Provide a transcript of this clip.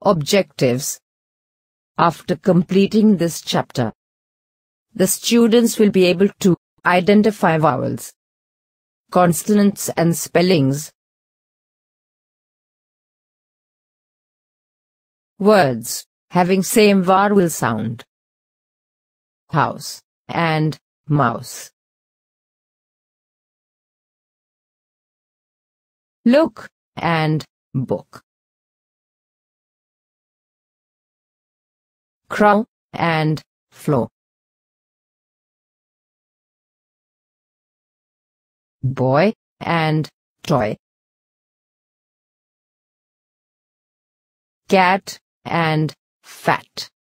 Objectives. After completing this chapter, the students will be able to identify vowels, consonants and spellings, words having same vowel sound, house and mouse, look and book, crow and flow, boy and toy, cat and fat.